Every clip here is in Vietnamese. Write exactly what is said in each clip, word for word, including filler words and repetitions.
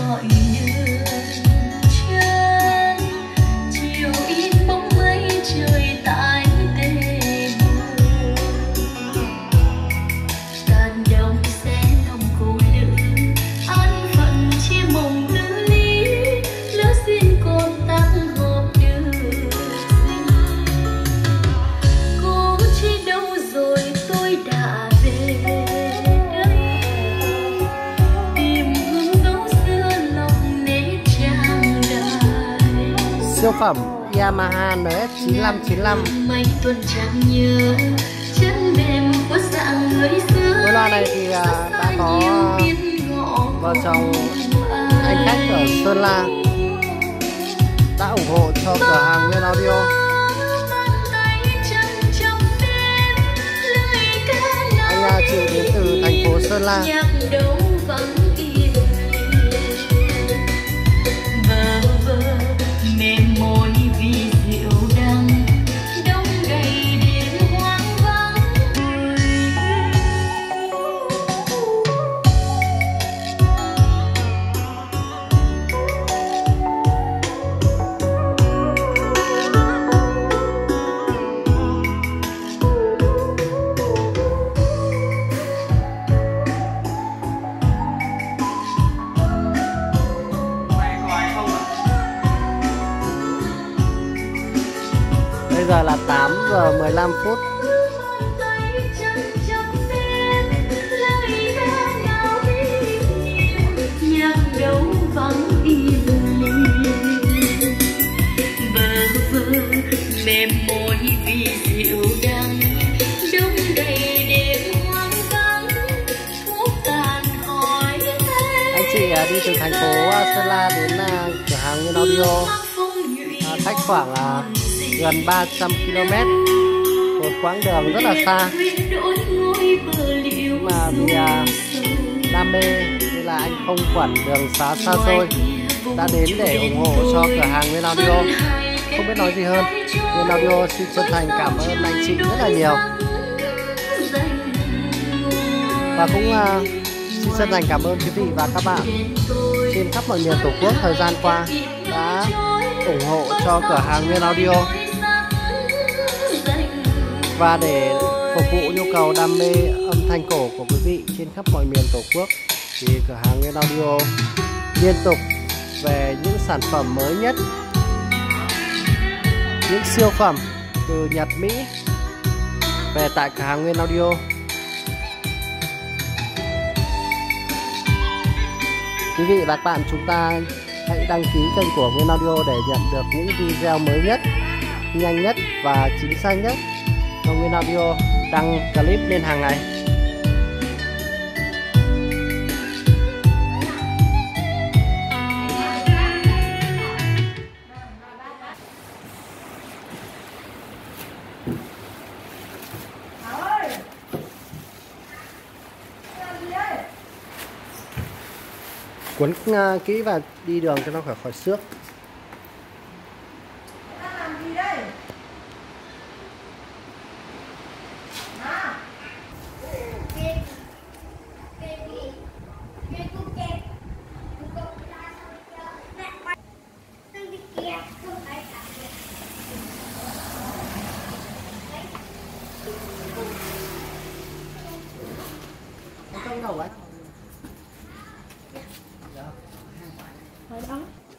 gọi đường chân, chiều in bóng mây trời tại tề đường, tàn đông sẽ lòng cô lữ an phận chia mộng tư lý, lỡ duyên còn tắc hộp đường sinh. Cô chi đâu rồi tôi đã về đây, tìm hương dấu xưa lòng nét trang đài. Siêu phẩm Yamaha en ét chín lăm chín lăm. Mấy tuần chẳng nhớ chân mềm của dạng người xưa. Cái loa này thì à, đã có vợ chồng anh khách ở Sơn La đã ủng hộ cho cửa hàng Nguyên Audio. Anh à, chị đến từ thành phố Sơn La. Mềm môi vì rượu đắng đông đầy đêm hoang vắng. Bây giờ là tám giờ mười lăm phút. Nhạc đâu vắng im lìm, bơ vơ mềm môi vì rượu đắng đông đầy đêm hoang vắng. Thuốc tàn hỏi Anh chị à, đi từ thành phố à, Sơn La đến à, cửa hàng Nguyên Audio à, cách khoảng à, gần ba trăm ki lô mét, một quãng đường rất là xa. Nhưng mà vì à, đam mê nên là anh không quản đường xá xa xôi đã đến để ủng hộ cho cửa hàng Nguyên Audio. Không biết nói gì hơn, Nguyên Audio xin chân thành cảm ơn anh chị rất là nhiều. Và cũng à, xin chân thành cảm ơn quý vị và các bạn trên khắp mọi miền Tổ quốc thời gian qua đã ủng hộ cho cửa hàng Nguyên Audio. Và để phục vụ nhu cầu đam mê âm thanh cổ của quý vị trên khắp mọi miền Tổ quốc thì cửa hàng Nguyên Audio liên tục về những sản phẩm mới nhất, những siêu phẩm từ Nhật Mỹ về tại cửa hàng Nguyên Audio. Quý vị và các bạn, chúng ta hãy đăng ký kênh của Nguyên Audio để nhận được những video mới nhất, nhanh nhất và chính xác nhất. Nguyên Audio đăng clip lên hàng ngày. Cuốn uh, kỹ và đi đường cho nó khỏi khỏi xước. Trong đầu ấy. Ở đó.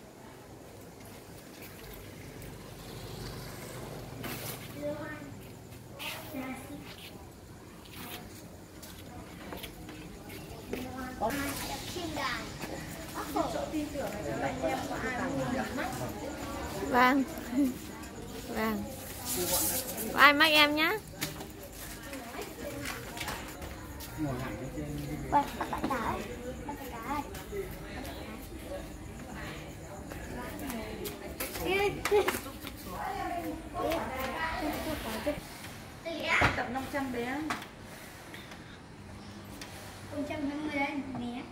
Vâng. Vâng. Có ai mắc em nhá. Quay bắt bạn đá ấy. Bắt bạn đá ấy. Tận năm trăm bé. Không trăm hai mươi đấy, né.